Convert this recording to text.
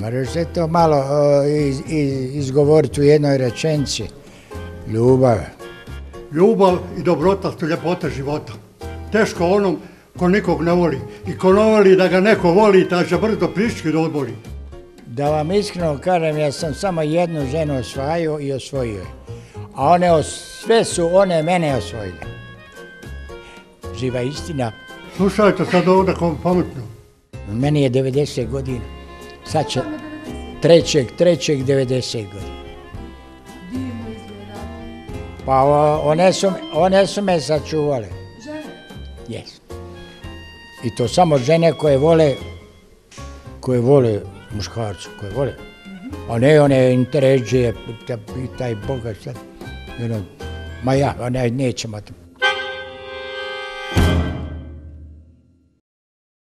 Moraš se to malo izgovoriti u jednoj rečenici. Ljubav. Ljubav i dobrota su ljepota života. Teško onom ko nikog ne voli. I ko ne voli da ga neko voli, taj će brzo priški da odboli. Da vam iskreno kažem, ja sam samo jednu ženu osvajao i osvojio je. A sve su one mene osvojile. Živa istina. Slušajte sad ovdje kom pametno. Meni je 90 godina. Sad će 3.3.90 godina. Divno izgleda. Pa one su me sačuvale. Žene? Jes. I to samo žene koje vole muškarcu, koje vole. A ne one interesđije, taj Boga sad. Ma ja, nećemo.